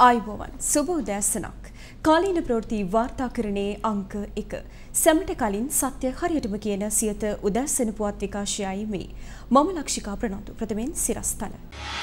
ආයුබෝවන් සුබ උදෑසනක් කාලීන ප්‍රවෘත්ති වාර්තාකරණයේ අංක 1 සැමට කලින් සත්‍ය හරියටම කියන සියත උදෑසන පුවත් විකාශයයි මේ මම ලක්ෂිකා ප්‍රනාන්දු ප්‍රථමයෙන් සිරස්තල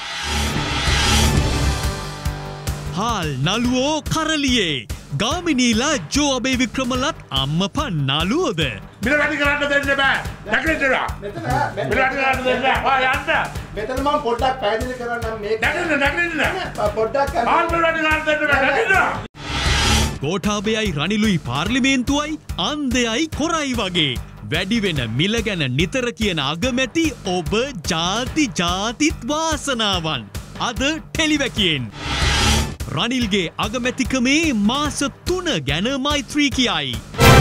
හාල් නළුවෝ කරලියේ ගාමිනීලා ජෝ අබේ වික්‍රමලත් අම්මපා නළුවෝද මිල වැඩි කරන්න දෙන්න බෑ නැගිටිනවා මිල වැඩි කරන්න දෙන්න බෑ යන්න මෙතන මම පොඩ්ඩක් පැහැදිලි කරන්නම් මේක නැගිටින්න පොඩ්ඩක් හාල් මිල වැඩි කරන්න දෙන්න බෑ නැගිටිනවා ගෝඨාභයයි රනිලුයි පාර්ලිමේන්තුවයි අන්දයයි කොරයි වගේ වැඩි වෙන මිල ගැන නිතර කියන අගමැති ඔබ ජාතිත් වාසනාවන් අද ටෙලිවැකියෙන් රනිල්ගේ අගමැතිකමේ මාස 3 ගැන මෛත්‍රී කියයි.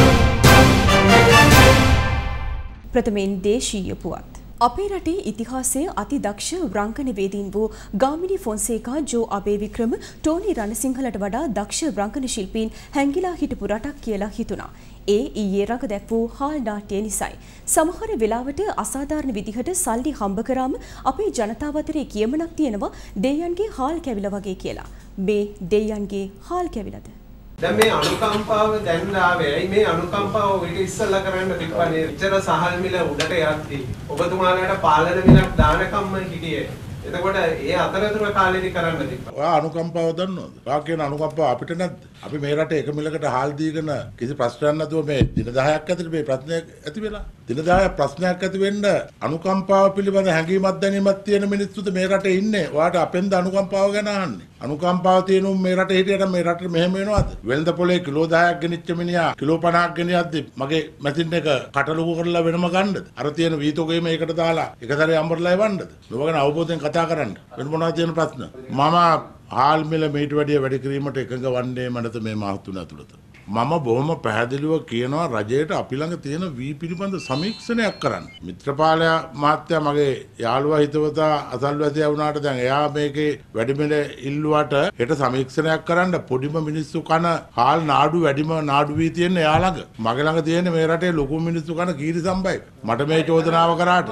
ප්‍රථමයෙන් දේශීය පුවත්. අපේ රටේ ඉතිහාසයේ අතිදක්ෂ රංගනවේදීන් වූ ගාමිණී ෆොන්සේකා ජෝ අබේ වික්‍රම ටෝනි රණසිංහලට වඩා දක්ෂ රංගන ශිල්පීන් හැංගිලා හිටපු රටක් කියලා හිතුණා. ඒ ඊයේ රඟ දැක්වූ හාල් නාට්‍ය නිසයි. සමහර වෙලාවට අසාධාරණ විදිහට සල්ලි හම්බ කරාම අපේ ජනතාව අතරේ කියමනක් තියෙනවා දෙයයන්ගේ හාල් කැවිලා වගේ කියලා. මේ දෙයයන්ගේ හාල් කැවිලාද? දැන් මේ අනුකම්පාව දැන් ආවේ. ඇයි මේ අනුකම්පාව ඊට ඉස්සෙල්ලා කරන්න තිබ්බනේ. ඉතර සහල් මිල උඩට යද්දී ඔබතුමාලාට පාලන මිලක් දානකම්ම හිටියේ. එතකොට ඒ අතරතුර කාලෙදි කරන්න තිබ්බා. ඔයා අනුකම්පාව දන්නවද? ඔයා කියන අනුකම්පාව අපිට නැද්ද? අපි මේ රටේ එක මිලකට හාල් දීගෙන කිසි ප්‍රශ්නයක් නැතුව මේ දින 10ක් ඇතුළත මේ ප්‍රශ්නයක් ඇති වෙලා. දින 10ක් ප්‍රශ්නයක් ඇති වෙන්න අනුකම්පාව පිළිබඳ හැඟීමක් දැනීමක් තියෙන මිනිස්සුද මේ රටේ ඉන්නේ. ඔයාට අපෙන්ද අනුකම්පාව ගැන අහන්නේ. අනුකම්පාව තියෙනුම් මේ රටේ හිටියට මේ රටේ මෙහෙම වෙනවද? වෙළඳ පොලේ කිලෝ 10ක් ගෙනිච්ච මිනිහා කිලෝ 50ක් ගෙනියද්දි මගේ මැෂින් එක කටලොකු කරලා වෙනම ගන්නද? අර තියෙන වීතෝගේ මේකට දාලා එක සැරේ අම්බරලා එවන්නද? මේක ගැන අවබෝධයෙන් කතා කරන්න. වෙන මොනවද තියෙන ප්‍රශ්න? මම හාල් මිල මේට වැඩිය වැඩි කිරීමට එකඟ වන්නේ මනත මේ මාස 3 ඇතුළත. මම බොහොම පැහැදිලිව කියනවා රජයට අපි ළඟ තියෙන වී පිළිබඳ සමීක්ෂණයක් කරන්න. මිත්‍රපාල මහත්තයා මගේ යාළුවා හිතවතා අසල්වැසියා වුණාට දැන් එයා මේකේ වැඩිමිල ඉල්ලුවට හෙට සමීක්ෂණයක් කරන්න පොඩිම මිනිස්සු කන හාල් නාඩු වැඩිම නාඩු වී තියෙන එයා ළඟ. මගේ ළඟ තියෙන මේ රටේ ලොකු මිනිස්සු කන කීරි සම්බයි. මට මේ චෝදනාව කරාට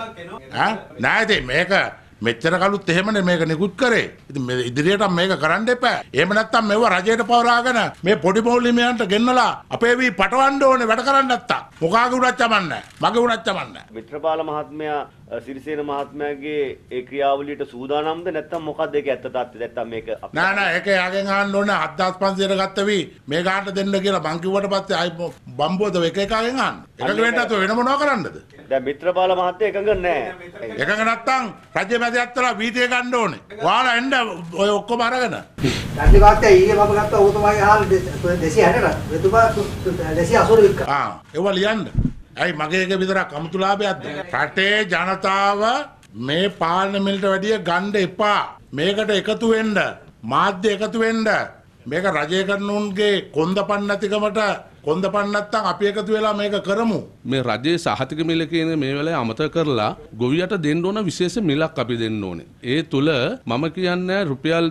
නෑ ඉතින් මේක මෙච්චර කලුත් එහෙමනේ මේක නිකුත් කරේ. ඉතින් මේ ඉදිරියට මේක කරන්න එපා. එහෙම නැත්තම් මේව රජයට පවරාගෙන මේ පොඩි පොලිමියන්ට ගෙන්නලා අපේ වී පටවන්න ඕනේ වැඩ කරන්න නැත්තම්. මොකාගේ උනත් චමන්නේ. මගේ උනත් චමන්නේ. මිත්‍රපාල මහත්මයා සිරිසේන මහත්මයාගේ ඒ ක්‍රියාවලියට සූදානම්ද නැත්තම් මොකක්ද ඒක ඇත්ත තාත්තේ නැත්තම් මේක නෑ ඒක යාගෙන් අහන්න ඕනේ 7500ට ගත්ත වී මේ ගානට දෙන්න කියලා මං කිව්වට පස්සේ ආයි බම්බුවද එක එකගෙන් අහන්න. එකක වෙන්නත් වෙන මොනවා කරන්නද? දැන් මිත්‍රපාල මහත්තයා එකඟ නෑ. එකඟ නැත්තම් රජ්‍ය මැදිහත්ලා වීතිය ගන්න ඕනේ. ඔයාලා එන්න ඔය ඔක්කොම අරගෙන. රජ්‍ය වාක්‍යය ඊයේ මම ගත්ත ඔබතුමාගේ හාල් 260ට එතුමා 280 වික්කා. ඒව ලියන්න. ඇයි මගේ එක විතරක් අමුතුලාභයක්ද? රටේ ජනතාව මේ පාලන මිලට වැඩිය ගන්න එපා. මේකට එකතු වෙන්න. මාධ්‍ය එකතු වෙන්න. මේක රජය කරනුන්ගේ කොන්දපන් නැතිකමට කොන්දපන් නැත්තම් අපි එකතු වෙලා මේක කරමු. මේ රජයේ සහතික මිල කියන මේ වෙලාවේ අමතක කරලා ගොවියට දෙන්න ඕන විශේෂ මිලක් අපි දෙන්න ඕනේ. ඒ තුල මම කියන්නේ රුපියල්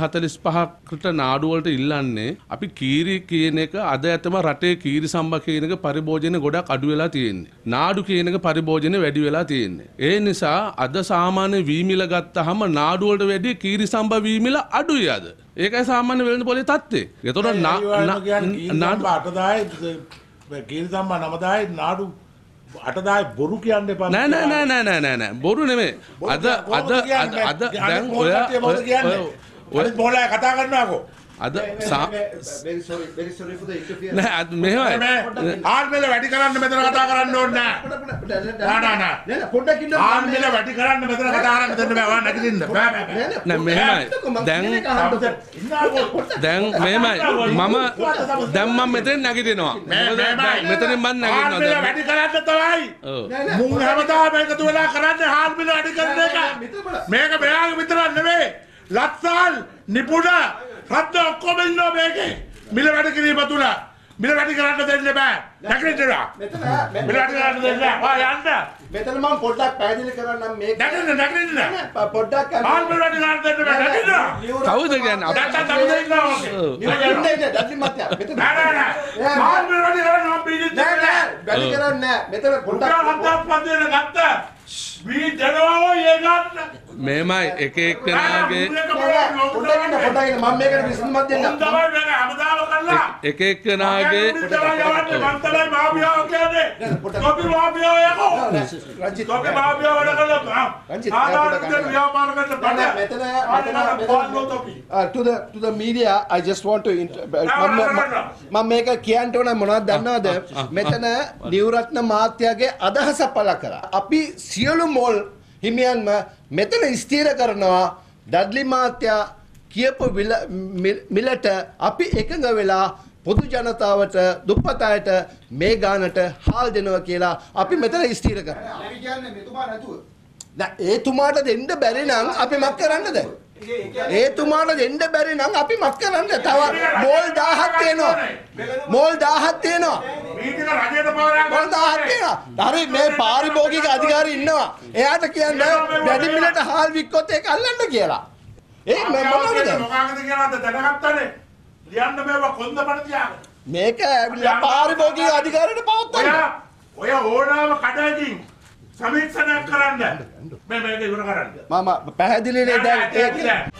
245කට නාඩු වලට ඉල්ලන්නේ අපි කීරි කියන එක අද ඇතම රටේ කීරි සම්බ කියන එක පරිභෝජන ගොඩක් අඩු වෙලා තියෙන්නේ. නාඩු කියන එක පරිභෝජන වැඩි වෙලා තියෙන්නේ. ඒ නිසා අද සාමාන්‍ය වී මිල ගත්තාම නාඩු වලට වැඩි කීරි සම්බ වී මිල අඩුයි අද. ඒකයි සාමාන්‍ය වෙළඳ පොලේ තත්ත්වය. ඒතකොට නාඩු 8000යි කීරි සම්බ 9000යි නාඩු 8000යි බොරු කියන්න එපා. නෑ බොරු නෙමෙයි. අද දැන් ඔය බෝලයි කතා කරනවාකෝ. අද very sorry for the interference. නෑ මෙහෙමයි. හාල් මිල වැඩි කරන්න මෙතන කතා කරන්න ඕනේ නෑ. නෑ පොඩ්ඩක් ඉන්න. හාල් මිල වැඩි කරන්න මෙතන කතා කරන්න දෙන්න බෑ. වා නැගිටින්න. නෑ මෙහෙමයි. දැන් මෙහෙමයි. මම මෙතෙන් නැගිටිනවා. මෙතනින් මම නැගිටිනවා. හාල් මිල වැඩි කරන්න තමයි. මුන් හැමදාම එකතු වෙලා කරන්නේ හාල් මිල වැඩි කරන එක. මේක මෙයාගේ විතරක් නෙවෙයි. ලක්සල් නිපුණ රද්ද ඔක්කොම ඉන්නවා මේකේ. මිල වැඩි කිරීම තුල මිල වැඩි කරන්න දෙන්න බෑ. නැගිටිනවා. මිල වැඩි කරන්න දෙන්න බෑ. යන්න. මෙතන මම පොඩ්ඩක් පැහැදිලි කරන්නම් මේක. නැගිටින්න. පොඩ්ඩක් හාල් මිල වැඩි කරන්න දෙන්න බෑ. නැගිටිනවා. කවුද කියන්නේ? නැත්තම් තමයි ඉන්නවා. ඩඩ්ලි මහත්තයා මෙතන නෑ. හාල් මිල වැඩි කරන්න මම පිළිත් නෑ වැඩි කරන්නේ නෑ. මෙතන පොඩ්ඩක් 7500 ගත්ත මේමයි එක එක්කෙනාගේ එක එක්කෙනාගේ to the media, I just want to මම මේක කියන්න ඕන මොනවද දන්නවද? මෙතන නිවරත්න මාත්‍යාගේ අදහස පළ කරා. අපි සියලු මොල් හිමියන්ම මෙතන ස්ථිර කරනවා ඩඩ්ලි මාත්‍යා කියපු මිලට අපි එකඟ වෙලා පොදු ජනතාවට දුප්පත් අයට මේ ගානට හාල් දෙනවා කියලා අපි මෙතන ස්ථිර කරනවා. අපි කියන්නේ මෙතුමා නැතුව. එතුමාට දෙන්න බැරි නම් අපි මක් කරන්නද? එතුමාට දෙන්න බැරි නම් අපි මක් කරන්නද? තව මෝල් 1000ක් තියෙනවා. මෝල් 1000ක් තියෙනවා. මෝල් 1000ක් තියෙනවා. හරි මේ පාරිභෝගික අධිකාරී ඉන්නවා. එයාට කියන්නේ වැඩි මිලට හාල් වික්කොත් ඒක අල්ලන්න කියලා. ඒ මොනවද? මොකක්ද කියලාද දැනගත්තනේ. ලියන්න මේවා කොන්දපණ තියාගෙන. මේක ඇවිල්ලා පාරිභෝගික අධිකාරියට පවත්තන්න. ඔය ඕනෑම කඩකින් සමීක්ෂණයක් කරන්න. මේක ඉවර කරන්න. මම පැහැදිලිනේ දැන් ඒක.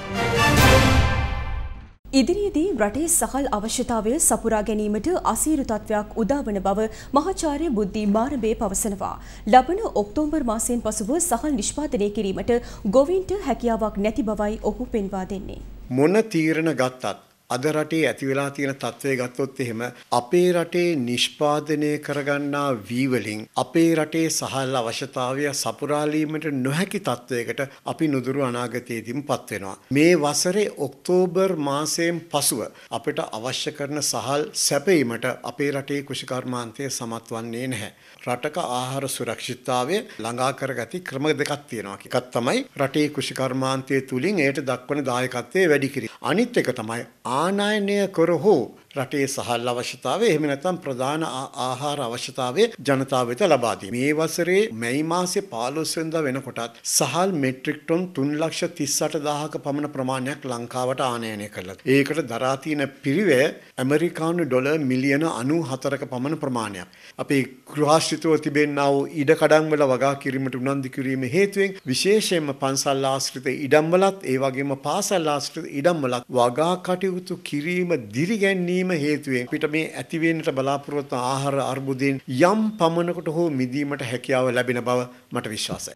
ඉදිරියේදී රටේ සහල් අවශ්‍යතාවය සපුරා ගැනීමට අසීරු තත්වයක් උදාවන බව මහාචාර්ය බුද්ධි මාරබේ පවසනවා. ලබන ඔක්තෝබර් මාසයෙන් පසුව සහල් නිෂ්පාදනය කිරීමට ගොවීන්ට හැකියාවක් නැති බවයි ඔහු පෙන්වා දෙන්නේ. මොන තීරණ ගත්තත් අද රටේ ඇති වෙලා තියෙන තත්ත්වය ගත්තොත් එහෙම අපේ රටේ නිෂ්පාදනය කරගන්නා වී වලින් අපේ රටේ සහල් අවශ්‍යතාවය සපුරාලීමට නොහැකි තත්ත්වයකට අපි නුදුරු අනාගතයේදීමපත් වෙනවා. මේ වසරේ ඔක්තෝබර් මාසයෙන් පසුව අපිට අවශ්‍ය කරන සහල් සැපයීමට අපේ රටේ කෘෂිකර්මාන්තය සමත් වන්නේ නැහැ. රටක ආහාර සුරක්ෂිතතාවය ළඟා කරගති ක්‍රම දෙකක් තියෙනවා. එකක් තමයි රටේ කෘෂිකර්මාන්තය තුලින් ඒට දක්වන දායකත්වය වැඩි කිරීම. අනිත් එක තමයි ආනයනය කර හෝ රටේ සහල් අවශ්‍යතාවය එහෙම නැත්නම් ප්‍රධාන ආහාර අවශ්‍යතාවය ජනතාව වෙත ලබා දීම. මේ වසරේ මැයි මාසේ 15 වෙනිදා වෙනකොටත් සහල් මෙට්‍රික් ටොන් 3,38,000ක පමණ ප්‍රමාණයක් ලංකාවට ආනයනය කළා. ඒකට දරා තියෙන පිරිවැය ඇමරිකානු ඩොලර් මිලියන 94ක පමණ ප්‍රමාණයක්. අපේ ගෘහාශ්‍රිතව තිබෙනා වූ ඉඩකඩම් වල වගා කිරීමට උනන්දු කිරීම හේතුවෙන් විශේෂයෙන්ම පන්සල් ආශ්‍රිත ඉඩම්වලත් ඒ වගේම පාසල් ආශ්‍රිත ඉඩම්වලත් වගා කටයුතු කිරීම දිරිගැන්වීම හේතුවෙන් අපිට මේ ඇතිවෙන්නට බලාපොරොත්තු ආහාර අර්බුදයෙන් යම් පමණකට හෝ මිදීමට හැකියාව ලැබෙන බව මට විශ්වාසයි.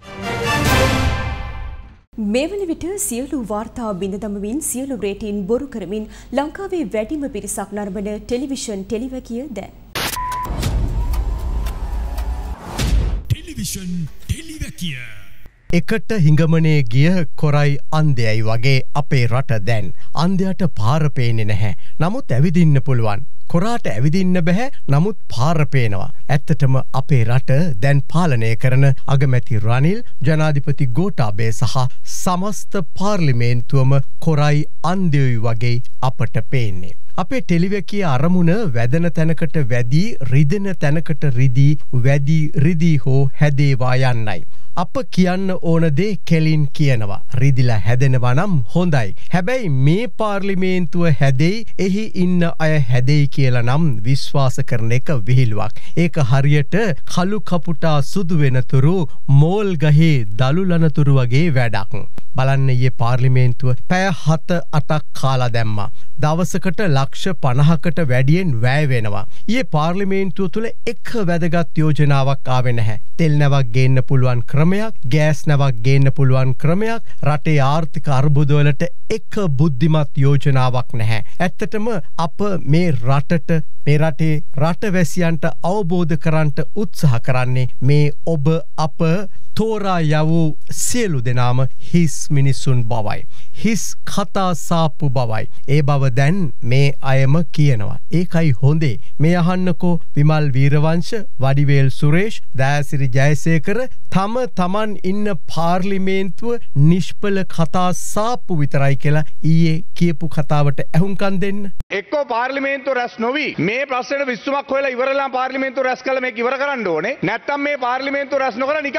මේ වන විට සියලු වාර්තා බිඳ දමමින් සියලු රේටින් බොරු කරමින් ලංකාවේ වැඩිම පිරිසක් නරඹන ටෙලිවිෂන් ටෙලිවැකිය දැන්. ටෙලිවිෂන් ටෙලිවැකිය. එකට හිඟමනේ ගිය කොරයි අන්දයයි වගේ අපේ රට දැන් අන්දයට පාර පේන්නේ නැහැ. නමුත් ඇවිදින්න පුළුවන්. කොරාට ඇවිදින්න බැහැ. නමුත් පාර පේනවා. ඇත්තටම අපේ රට දැන් පාලනය කරන අගමැති රනිල්, ජනාධිපති ගෝඨාභය සහ සමස්ත පාර්ලිමේන්තුවම කොරයි අන්දයයි වගේ අපට පේන්නේ. අපේ ටෙලිවැකිය අරමුණ වැදෙන තැනකට වැදී, රිදෙන තැනකට රිදී, වැදී රිදී හෝ හැදේවා යන්නයි. අප කියන්න ඕන දේ කෙලින් කියනවා. රිදිලා හැදෙනවා නම් හොඳයි. හැබැයි මේ පාර්ලිමේන්තුව හැදෙයි, එහි ඉන්න අය හැදෙයි කියලා නම් විශ්වාස කරන එක විහිළුවක්. ඒක හරියට කළු කපුටා සුදු වෙනතුරු මෝල් ගහේ දළු ලනතුරු වගේ වැඩක්. බලන්න ඊයේ පාර්ලිමේන්තුව පැය 7-8ක් කාලා දැම්මා. දවසකට ලක්ෂ 50කට වැඩියෙන් වැය වෙනවා. ඊයේ පාර්ලිමේන්තුව තුල එක වැදගත් යෝජනාවක් ආවේ නැහැ. තෙල් නැවක් ගේන්න පුළුවන් ක්‍රමයක්, ගෑස් නැවක් ගේන්න පුළුවන් ක්‍රමයක්, රටේ ආර්ථික අර්බුදවලට එක බුද්ධිමත් යෝජනාවක් නැහැ. ඇත්තටම අප මේ රටට, මේ රටේ රටවැසියන්ට අවබෝධ කරන්නට උත්සාහ කරන්නේ මේ ඔබ අප තෝරා යවූ සියලු දෙනාම හිස් මිනිසුන් බවයි. හිස් කතා සාප්පු බවයි. ඒ බව දැන් මේ අයම කියනවා. ඒකයි හොඳේ. මේ අහන්නකෝ විමල් වීරවංශ, වඩිවේල් සුරේෂ්, දයාසිරි ජයසේකර තමන් ඉන්න පාර්ලිමේන්තුව නිෂ්පල කතා සාප්පු විතරයි කියලා ඊයේ කියපු කතාවට ඇහුම්කන් දෙන්න. එක්කෝ පාර්ලිමේන්තුව රැස් නොවි මේ ප්‍රශ්නෙට විසඳුමක් හොයලා ඉවරලා පාර්ලිමේන්තුව රැස් කළා මේක ඉවර කරන්න ඕනේ. නැත්තම් මේ පාර්ලිමේන්තුව රැස් නොකර නිකන් ඉන්න ඕනේ.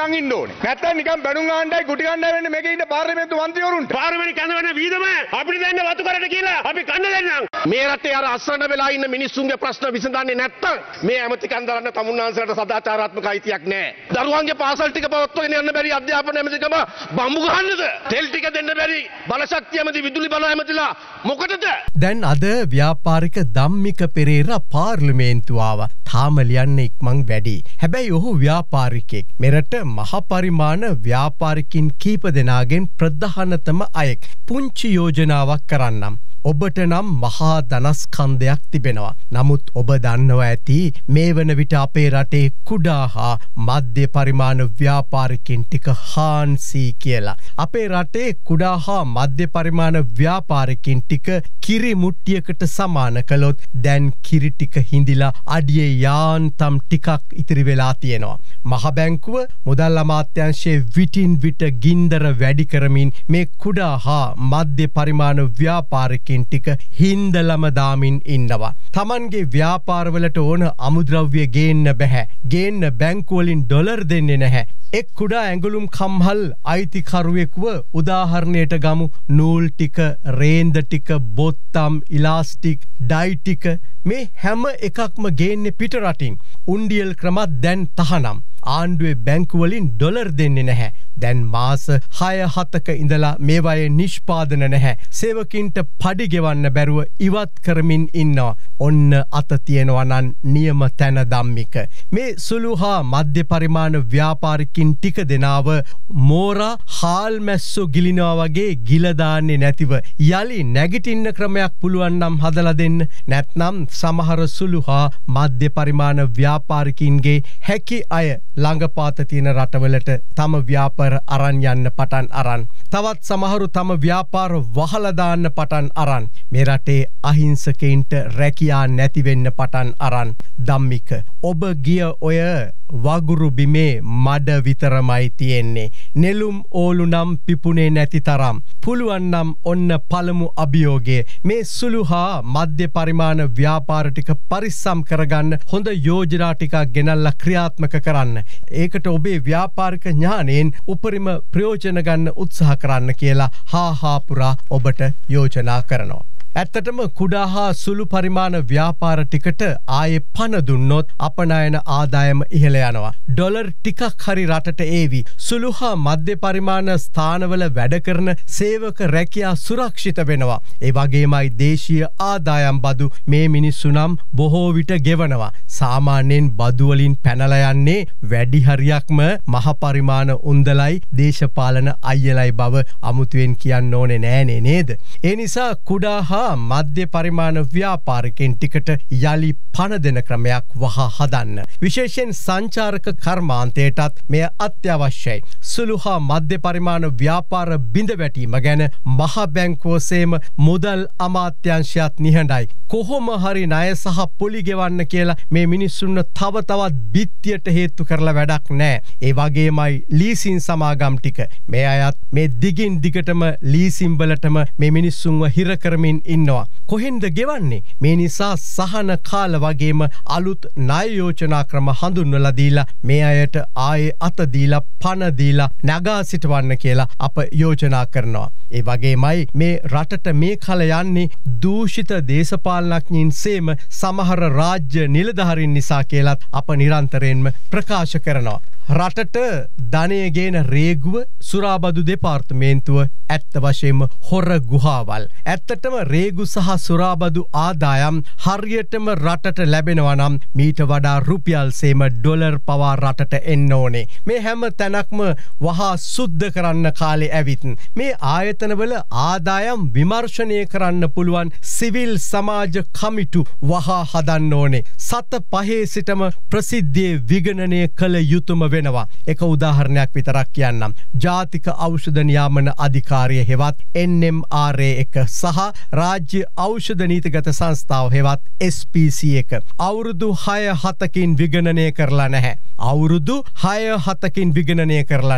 ඕනේ. නැත්තම් නිකන් බැනුම් ආණ්ඩයි ගුටි ගන්නයි වෙන්නේ මේකේ ඉන්න පාර්ලිමේන්තු මන්ත්‍රීවරුන්ට. පාර්ලිමේන්තු කඳවන වීදම අපිට දෙන්න වතු කරට කියලා අපි කන්න දෙන්නම්. මේ රටේ අර අස්සන්න වෙලා ඉන්න මිනිස්සුන්ගේ ප්‍රශ්න විසඳන්නේ නැත්තම් මේ ඇමති කන්දරන්න තමුන්නාන්සලට සදාචාරාත්මක අයිතියක් නැහැ. දරුවන්ගේ පාසල් ටික පවත්වාගෙන යන්න බැරි අධ්‍යාපන ඇමතිකම බම්බු ගහන්නද? තෙල් ටික දෙන්න බැරි බලශක්තිය ඇමති විදුලි බල ඇමතිලා මොකටද? දැන් අද ව්‍යාපාරික ධම්මික පෙරේරා පාර්ලිමේන්තුව ආවා. තාම ලියන්න ඉක්මන් වැඩි. හැබැයි ඔහු ව්‍යාපාරිකයෙක්. මෙරට මහ පරිමාණ ව්‍යාපාරිකින් කීප දෙනාගෙන් ප්‍රධානතම අයෙක්. පුංචි යෝජනාවක් කරන්නම්. ඔබට නම් මහා ධනස්කන්ධයක් තිබෙනවා. නමුත් ඔබ දන්නවා ඇති මේ වන විට අපේ රටේ කුඩා හා මධ්‍ය පරිමාණ ව්‍යාපාරිකින් ටික හාන්සී කියලා. අපේ රටේ කුඩා හා මධ්‍ය පරිමාණ ව්‍යාපාරිකින් ටික කිරි මුට්ටියකට සමාන කළොත් දැන් කිරි ටික හිඳිලා අඩියේ යාන්තම් ටිකක් ඉතිරි වෙලා තියෙනවා. මහ බැංකුව මුදල් අමාත්‍යාංශයේ විටින් විට ගින්දර වැඩි කරමින් මේ කුඩා හා මධ්‍ය පරිමාණ ව්‍යාපාරිකින් ටික හින්දලම දාමින් ඉන්නවා. තමන්ගේ ව්‍යාපාරවලට ඕන අමුද්‍රව්‍ය ගේන්න බැහැ. ගේන්න බැංකුවලින් ඩොලර් දෙන්නේ නැහැ. එක් කුඩා ඇඟලුම් කම්හල් අයිතිකරුවෙකුව උදාහරණයට ගමු. නූල් ටික, රේන්ද ටික, බොත්තම්, ඉලාස්ටික්, ඩයි ටික මේ හැම එකක්ම ගේන්නේ පිට රටින්. උණ්ඩියල් ක්‍රමත් දැන් තහනම්. ආණ්ඩුවේ බැංකුවලින් ඩොලර් දෙන්නේ නැහැ. දැන් මාස 6-7ක ඉඳලා මේවායේ නිෂ්පාදන නැහැ. සේවකින්ට පඩි ගෙවන්න බැරුව ඉවත් කරමින් ඉන්නවා. ඔන්න අත තියෙනවා නම් නියම තැන ධම්මික. මේ සුළු හා මධ්‍ය පරිමාණ ව්‍යාපාරිකින් ටික දෙනාව මෝරා හාල් මැස්සෝ ගිලිනවා වගේ ගිල දාන්නේ නැතිව යලි නැගිටින්න ක්‍රමයක් පුළුවන් නම් හදලා දෙන්න. නැත්නම් සමහර සුළු හා මධ්‍ය පරිමාණ ව්‍යාපාරිකින්ගේ හැකි අය ළඟපාත තියෙන රටවලට තම ව්‍යාපාර අරන් යන්න පටන් අරන්. තවත් සමහරු තම ව්‍යාපාර වහලා දාන්න පටන් අරන්. මේ රටේ අහිංසකයින්ට රැකියා නැති වෙන්න පටන් අරන්. ධම්මික ඔබ ගිය ඔය වගුරු බිමේ මඩ විතරමයි තියෙන්නේ. නෙළුම් ඕලු නම් පිපුණේ නැති තරම්. පුළුවන් නම් ඔන්න පළමු අභියෝගය. මේ සුළු හා මධ්‍ය පරිමාණ ව්‍යාපාර ටික පරිස්සම් කරගන්න හොඳ යෝජනා ටිකක් ගෙනල්ලා ක්‍රියාත්මක කරන්න. ඒකට ඔබේ ව්‍යාපාරික ඥාණයෙන් උපරිම ප්‍රයෝජන ගන්න උත්සාහ කරන්න කියලා හාහාපුරා ඔබට යෝජනා කරනවා. ඇත්තටම කුඩා හා සුළු පරිමාණ ව්‍යාපාර ටිකට ආයේ පණ දුන්නොත් අපනයන ආදායම ඉහළ යනවා. ඩොලර් ටිකක් හරි රටට ඒවි. සුළු හා මධ්‍ය පරිමාණ ස්ථානවල වැඩ කරන සේවක රැකියා සුරක්ෂිත වෙනවා. ඒ වගේමයි දේශීය ආදායම් බදු මේ මිනිස්සු නම් බොහෝ විට ගෙවනවා. සාමාන්‍යයෙන් බදු වලින් පැනලා යන්නේ වැඩි හරියක්ම මහ පරිමාණ උන්දලයි දේශපාලන අයියලයි බව අමුතුවෙන් කියන්න ඕනේ නෑනේ නේද? ඒ නිසා කුඩා හා මධ්‍ය පරිමාණ ව්‍යාපාරිකයන් ටිකට යලි පණ දෙන ක්‍රමයක් වහා හදන්න. විශේෂයෙන් සංචාරක කර්මාන්තයටත් මෙය අත්‍යවශ්‍යයි. සුළු හා මධ්‍ය පරිමාණ ව්‍යාපාර බිඳ වැටීම ගැන මහ බැංකුවසේම මුදල් අමාත්‍යංශයත් නිහඬයි. කොහොම හරි ණය සහ පොලි ගෙවන්න කියලා මේ මිනිස්සුන්ව තව තවත් බිත්තියට හේතු කරලා වැඩක් නෑ. ඒ වගේමයි ලීසින් සමාගම් ටික. මේ අයත් මේ දිගින් දිගටම ලීසින් වලටම මේ මිනිස්සුන්ව හිර කරමින් ඉන්නවා. කොහෙන්ද ගෙවන්නේ? මේ නිසා සහන කාල වගේම අලුත් ණය යෝජනා ක්‍රම හඳුන්වලා දීලා මේ අයට ආයේ අත දීලා පණ දීලා නගා සිටවන්න කියලා අප යෝජනා කරනවා. ඒ වගේමයි මේ රටට මේ කල යන්නේ දූෂිත දේශපාලනඥයින් සේම සමහර රාජ්‍ය නිලධාරීන් නිසා කියලත් අප නිරන්තරයෙන්ම ප්‍රකාශ කරනවා. රටට ධනය ගේන රේගුව සුරාබදු දෙපාර්තමේන්තුව ඇත්ත වශයෙන්ම හොර ගුහාවල්. ඇත්තටම රේගු සහ සුරාබදු ආදායම් හරියටම රටට ලැබෙනවා නම් මීට වඩා රුපියල් සේම ඩොලර් පවා රටට එන්න ඕනේ. මේ හැම තැනක්ම වහා සුද්ධ කරන්න කාලේ ඇවිත් මේ ආයතනවල ආදායම් විමර්ශනය කරන්න පුළුවන් සිවිල් සමාජ කමිටු වහා හදන්න ඕනේ. සත පහේ සිටම ප්‍රසිද්ධියේ විගණනය කළ යුතුම වෙනවා. එක උදාහරණයක් විතරක් කියන්නම්. ජාතික ඖෂධ නියාමන අධිකාරිය හෙවත් NMRA එක සහ රාජ්‍ය ඖෂධ නීතිගත සංස්ථාව හෙවත් SPC එක අවුරුදු 6-7කින් විගණනය කරලා නැහැ. අවුරුදු 6-7කින් විගණනය කරලා නැහැ.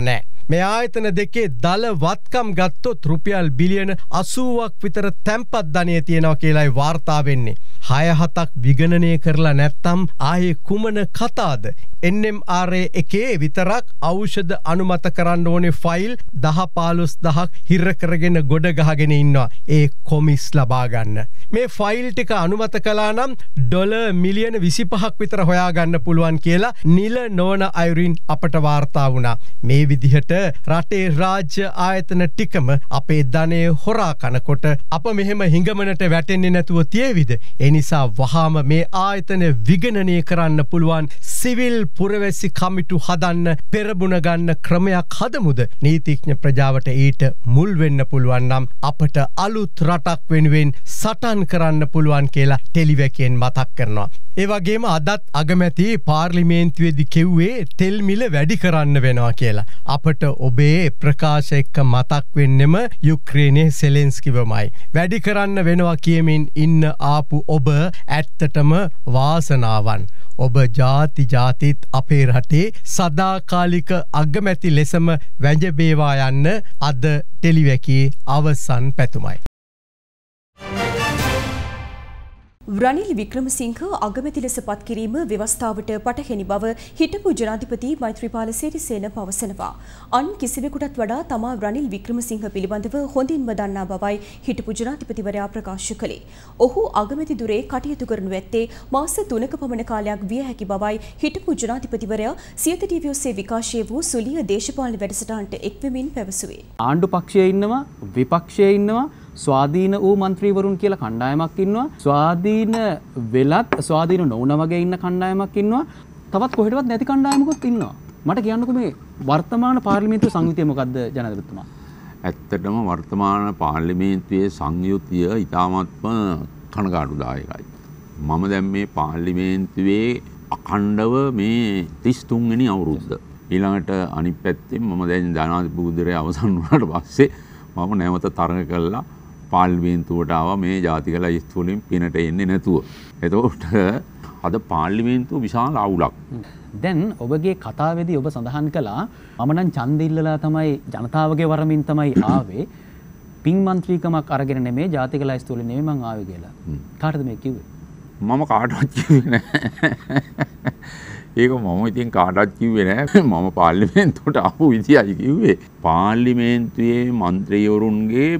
මේ ආයතන දෙකේ දල වත්කම් ගත්තොත් රුපියල් බිලියන 80ක් විතර තැන්පත් ධනය තියෙනවා කියලායි වාර්තා වෙන්නේ. 6-7ක් විගණනය කරලා නැත්තම් ආයේ කුමන කතාද? NMRA එකේ විතරක් ඖෂධ අනුමත කරන්න ඕනේ ෆයිල් 10-15000ක් හිර කරගෙන ගොඩ ගහගෙන ඉන්නවා. ඒ කොමිස් ලබා ගන්න. මේ ෆයිල් ටික අනුමත කළා නම් ඩොලර් මිලියන 25ක් විතර හොයාගන්න පුළුවන් කියලා නිල නෝන අයුරින් අපට වාර්තා වුණා. මේ විදිහට රටේ රාජ්‍ය ආයතන ටිකම අපේ ධනය හොරා කනකොට අප මෙහෙම හිඟමනට වැටෙන්නේ නැතුව තියේවිද? ඒ නිසා වහාම මේ ආයතන විගණනය කරන්න පුළුවන් සිවිල් පුරවැසි කමිටු හදන්න පෙරමුණ ගන්න ක්‍රමයක් හදමුද? නීතිඥ ප්‍රජාවට ඊට මුල් වෙන්න පුළුවන් නම් අපට අලුත් රටක් වෙනුවෙන් සටන් කරන්න පුළුවන් කියලා ටෙලිවැකියෙන් මතක් කරනවා. ඒ වගේම අදත් අගමැති පාර්ලිමේන්තුවේදී කිව්වේ තෙල් මිල වැඩි කරන්න වෙනවා කියලා. අපට ඔබේ ප්‍රකාශ එක්ක මතක් වෙන්නෙම යුක්‍රේනයේ සෙලෙන්ස්කිවමයි. වැඩි කරන්න වෙනවා කියමින් ඉන්න ආපු ඔබ ඇත්තටම වාසනාවන්. ඔබ ජාතිත් අපේ රටේ සදාකාලික අගමැති ලෙසම වැජබේවා යන්න අද ටෙලිවැකියේ අවසන් පැතුමයි. රනිල් වික්‍රමසිංහ අගමැති ලෙස පත් කිරීම ව්‍යවස්ථාවට පටහැනි බව හිටපු ජනාධිපති මෛත්‍රීපාල සිරිසේන පවසනවා. අන් කිසිවෙකුටත් වඩා තමා රනිල් වික්‍රමසිංහ පිළිබඳව හොඳින්ම දන්නා බවයි හිටපු ජනාධිපතිවරයා ප්‍රකාශ කළේ. ඔහු අගමැති දුරේ කටයුතු කරනු ඇත්තේ මාස 3ක පමණ කාලයක් විය හැකි බවයි හිටපු ජනාධිපතිවරයා සියත ටීවී ඔස්සේ විකාශය වූ සුලිය දේශපාලන වැඩසටහනට එක්වෙමින් පැවසුවේ. ආණ්ඩු පක්ෂයේ ඉන්නවා, විපක්ෂයේ ඉන්නවා, ස්වාධීන වූ මන්ත්‍රීවරුන් කියලා කණ්ඩායමක් ඉන්නවා. ස්වාධීන වෙලත් ස්වාධීන නොවුන වගේ ඉන්න කණ්ඩායමක් ඉන්නවා. තවත් කොහෙටවත් නැති කණ්ඩායමකුත් ඉන්නවා. මට කියන්නකෝ මේ වර්තමාන පාර්ලිමේන්තු සංයුතිය මොකද්ද ජනාධිපතිතුමා? ඇත්තටම වර්තමාන පාර්ලිමේන්තුවේ සංයුතිය ඉතාමත්ම කනගාටුදායකයි. මම දැන් මේ පාර්ලිමේන්තුවේ අඛණ්ඩව මේ 33 වෙනි අවුරුද්ද. ඊළඟට අනිත් පැත්තෙන් මම දැන් ජනාධිපතිවරයා අවසන් වුණාට පස්සේ මම නැවත තරඟ කළා පාර්ලිමේන්තුවට ආවා මේ ජාතික ලයිස්තු වලින් පිනට එන්නේ නැතුව. එතකොට අද පාර්ලිමේන්තුව විශාල අවුලක්. දැන් ඔබගේ කතාවේදී ඔබ සඳහන් කළා මම නම් ඡන්ද ඉල්ලලා තමයි ජනතාවගේ වරමින් තමයි ආවේ. පින් මන්ත්‍රීකමක් අරගෙන නෙමෙයි ජාතික ලයිස්තු වලින් නෙමෙයි මං ආවේ කියලා. කාටද මේ කිව්වේ? මම කාටවත් කිව්වේ නැහැ. ඒක මම ඉතින් කාටවත් කිව්වේ නැහැ. මම පාර්ලිමේන්තුවට ආපු විදියයි කිව්වේ. පාර්ලිමේන්තුවේ මන්ත්‍රීවරුන්ගේ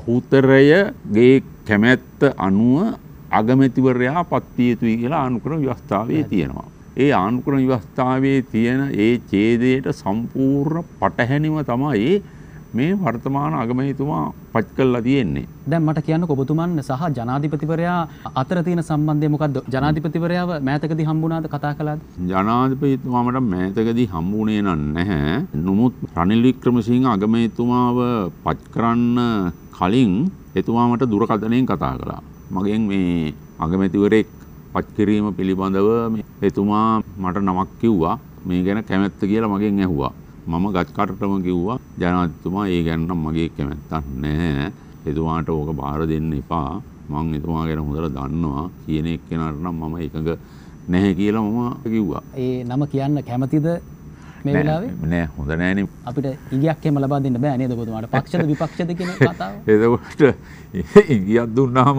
බහුතරයගේ කැමැත්ත අනුව අගමැතිවරයා පත් විය යුතුයි කියලා ආණ්ඩුක්‍රම ව්‍යවස්ථාවේ තියෙනවා. ඒ ආණ්ඩුක්‍රම ව්‍යවස්ථාවේ තියෙන ඒ ඡේදයට සම්පූර්ණ පටහැනිව තමයි මේ වර්තමාන අගමැතිතුමා පත් කළා තියෙන්නේ. දැන් මට කියන්නකෝ ඔබතුමන් සහ ජනාධිපතිවරයා අතර තියෙන සම්බන්ධය මොකද්ද? ජනාධිපතිවරයාව මෑතකදී හම්බුණාද, කතා කළාද? ජනාධිපතිතුමා මට මෑතකදී හම්බුනේ නැහැ. නමුත් රනිල් වික්‍රමසිංහ අගමැතිතුමාව පත් කරන්න කලින් එතුමා මට දුරකථනයෙන් කතා කළා. මගෙන් මේ අගමැතිවරයෙක් පත් කිරීම පිළිබඳව එතුමා මට නමක් කිව්වා. මේ ගැන කැමැත්ත කියලා මගෙන් ඇහුවා. මම ගත්කටටම කිව්වා ජනාධිපතිතුමා ඒ ගැන නම් මගේ කැමැත්තක් නැහැ. එතුමාට ඕක බාර දෙන්න එපා. මම එතුමා ගැන හොඳට දන්නවා. කියන එක්කෙනාට නම් මම එකඟ නැහැ කියලා මම කිව්වා. ඒ නම කියන්න කැමතිද මේ වෙලාවේ? නෑ හොඳ නෑනේ. අපිට ඉඟියක් එහෙම ලබා දෙන්න බෑ නේද ඔබතුමාට? පක්ෂද විපක්ෂද කියන කතාව. එතකොට ඉඟියක් දුන්නාම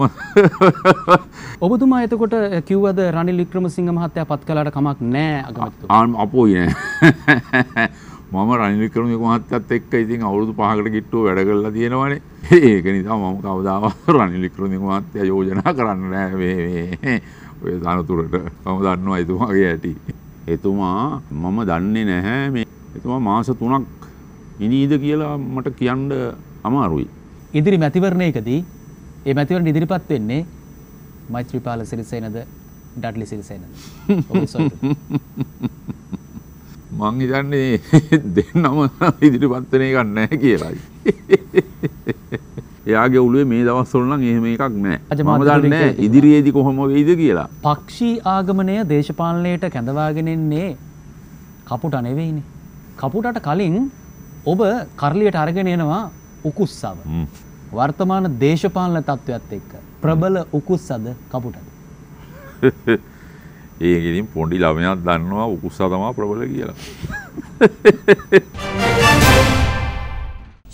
ඔබතුමා එතකොට කිව්වද රනිල් වික්‍රමසිංහ මහත්තයා පත් කළාට කමක් නෑ අගමැතිතුමා? අපෝයි නෑ. මම රනිල් වික්‍රමසිංහ මහත්තයත් එක්ක ඉතින් අවුරුදු 5කට කිට්ටුව වැඩ කරලා තියෙනවානේ. ඒක නිසා මම කවදාවත් රනිල් වික්‍රමසිංහ මහත්තයා යෝජනා කරන්නේ නෑ මේ ඔය තනතුරට. මම දන්නවා එතුමාගේ ඇටි. එතුමා මම දන්නේ නැහැ මේ එතුමා මාස 3ක් ඉනීද කියලා මට කියන්න අමාරුයි. ඉදිරි මැතිවරණයකදී ඒ මැතිවරණ ඉදිරිපත් වෙන්නේ මෛත්‍රීපාල සිරිසේනද ඩඩ්ලි සිරිසේනද? ඔබ සොයන මං හිතන්නේ දෙන්නම ඉදිරිපත් වෙන එකක් නැහැ කියලායි. එයාගේ ඔළුවේ මේ දවස්වල නම් එහෙම එකක් නැහැ. මම දන්නේ ඉදිරියේදී කොහොම වෙයිද කියලා. පක්ෂී ආගමනය දේශපාලනයට කැඳවාගෙන ඉන්නේ කපුට නෙවෙයිනේ. කපුටට කලින් ඔබ කරලියට අරගෙන එනවා උකුස්සව. වර්තමාන දේශපාලන තත්ත්වයත් එක්ක ප්‍රබල උකුස්සද කපුටද? ඒක ඉතින් පොඩි ළමයාත් දන්නවා උකුස්සා තමයි ප්‍රබල කියලා.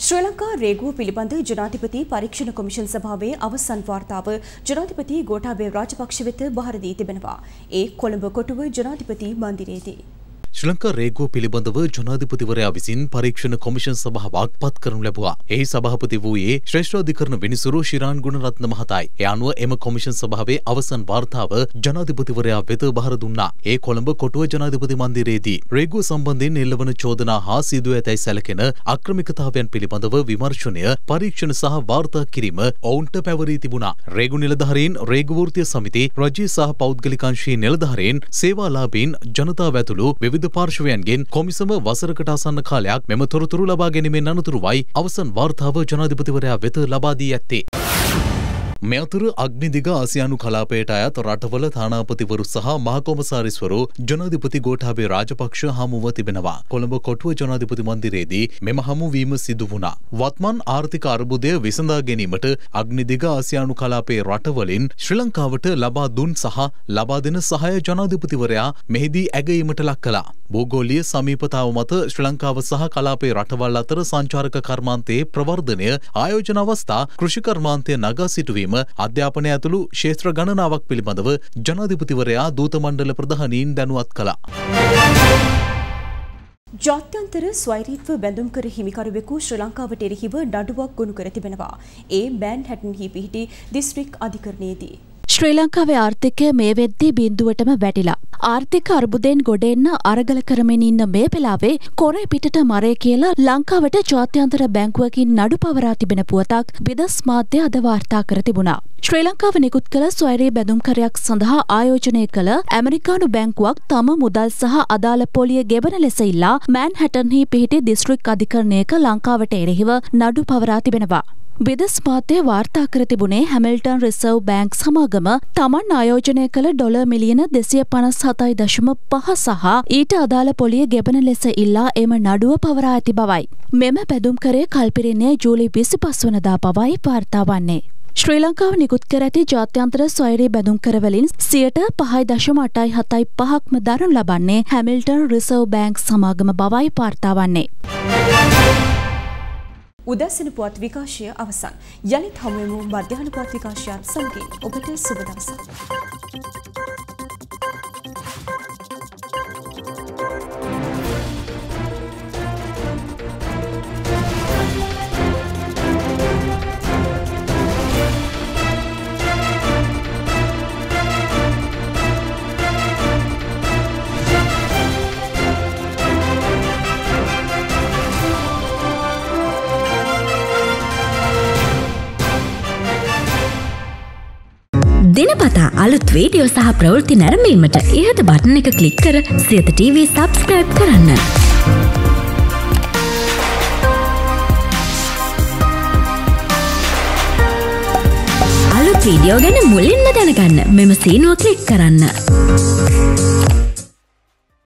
ශ්‍රී ලංකා රේගුව පිළිබඳ ජනාධිපති පරීක්ෂණ කොමිෂන් සභාවේ අවසන් වාර්තාව ජනාධිපති ගෝඨාභය රාජපක්ෂ වෙත බහර දී තිබෙනවා. ඒ කොළඹ කොටුව ජනාධිපති මන්දිරයේදී ශ්‍රී ලංකා රේගුව පිළිබඳව ජනාධිපතිවරයා විසින් පරීක්ෂණ කොමිෂන් සභාවක් පත් කරනු ලැබුවා. එහි සභාපති වූයේ ශ්‍රේෂ්ඨ අධිකරණ විනිසුරු ශිරාන් ගුණරත්න මහතායි. ඒ අනුව එම කොමිෂන් සභාවේ අවසන් වාර්තාව ජනාධිපතිවරයා වෙත බහර දුන්නා. ඒ කොළඹ කොටුව ජනාධිපති මන්දිරයේදී රේගුව සම්බන්ධයෙන් එල්ලවන චෝදනා හා සිදුව ඇතැයි සැලකෙන අක්‍රමිකතාවයන් පිළිබඳව විමර්ශනය, පරීක්ෂණ සහ වාර්තා කිරීම ඔවුන්ට පැවරී තිබුණා. රේගු නිලධාරීන්, රේගු වෘත්තීය සමිති, රජයේ සහ පෞද්ගලික අංශයේ නිලධාරීන්, සේවාලාභීන්, ජනතාව ඇතුළු විවිධ පාර්ශවයන්ගෙන් කොමිසම වසරකට ආසන්න කාලයක් මෙම තොරතුරු ලබා ගැනීමෙන් අනතුරුවයි අවසන් වාර්තාව ජනාධිපතිවරයා වෙත ලබා දී ඇත්තේ. මේ අතර අග්නිදිග ආසියානු කලාපයට අයත් රටවල තානාපතිවරු සහ මහකොමසාරිස්වරු ජනාධිපති ගෝඨාභය රාජපක්ෂ හමුව තිබෙනවා. කොළඹ කොටුව ජනාධිපති මන්දිරයේදී මෙම හමුවීම සිදු වුණා. වත්මන් ආර්ථික අර්බුදය විසඳා ගැනීමට අග්නිදිග ආසියානු කලාපයේ රටවලින් ශ්‍රී ලංකාවට ලබා දුන් සහ ලබා දෙන සහාය ජනාධිපතිවරයා මෙහිදී ඇගයීමට ලක් කළා. භූගෝලීය සමීපතාව මත ශ්‍රී ලංකාව සහ කලාපයේ රටවල් අතර සංචාරක කර්මාන්තයේ ප්‍රවර්ධනය, ආයෝජන අවස්ථා, කෘෂි කර්මාන්තය නගා සිටුවීම, අධ්‍යාපනය ඇතුළු ක්ෂේත්‍ර ගණනාවක් පිළිබඳව ජනාධිපතිවරයා දූත මණ්ඩල ප්‍රධානීන් දැනුවත් කළා. ජාත්‍යන්තර ස්වෛරීත්ව බැඳුම් කර හිමිකරුවෙකු ශ්‍රී ලංකාවට එරෙහිව නඩුවක් ගොනු කර තිබෙනවා. ඒ මෑන්හැටන්හි පිහිටි දිස්ත්‍රික් අධිකරණයේදී. ශ්‍රී ලංකාවේ ආර්ථිකය මේ වෙද්දී බිඳුවටම වැටිලා. ආර්ථික අර්බුදයෙන් ගොඩ එන්න අරගල කරමින් ඉන්න මේ වෙලාවේ කොරේ පිටට මරේ කියලා ලංකාවට ජාත්‍යන්තර බැංකුවකින් නඩු පවරා තිබෙන පුවතක් විදෙස් මාධ්‍ය අද වාර්තා කර තිබුණා. ශ්‍රී ලංකාව නිකුත් කළ ස්වෛරී බැඳුම්කරයක් සඳහා ආයෝජනය කළ ඇමරිකානු බැංකුවක් තම මුදල් සහ අදාළ පොලිය ගෙවන ලෙස ඉල්ලා මෑන්හැටන්හි පිහිටි දිස්ත්‍රික් අධිකරණයක ලංකාවට එරෙහිව නඩු පවරා තිබෙනවා. විදෙස් මාධ්‍ය වාර්තා කර තිබුණේ හැමිල්ටන් රිසර්ව් බැංක් සමාගම තමන් ආයෝජනය කළ ඩොලර් මිලියන 257.5 සහ ඊට අදාළ පොලිය ගෙවන ලෙස ඉල්ලා එම නඩුව පවරා ඇති බවයි. මෙම බැඳුම්කරය කල්පිරින්නේ ජූලි 25 වනදා බවයි වාර්තා වන්නේ. ශ්‍රී ලංකාව නිකුත් කර ඇති ජාත්‍යන්තර ස්වෛරී බැඳුම්කරවලින් 5.875%ක්ම දරනු ලබන්නේ හැමිල්ටන් රිසර්ව් බැංක් සමාගම බවයි වාර්තා වන්නේ. උදැසන පුවත් විකාශය අවසන්. යළිත් හමුවෙමු මධ්‍යහන පුවත් විකාශයත් සමගින්. ඔබට සුබ දවසක්. දිනපතා අලුත් වීඩියෝ සහ ප්‍රවෘත්ති නැරඹීමට ඉහත බටන් එක ක්ලික් කර සියත TV සබ්ස්ක්‍රයිබ් කරන්න. අලුත් වීඩියෝ ගැන මුලින්ම දැනගන්න මෙම සීනුව ක්ලික් කරන්න.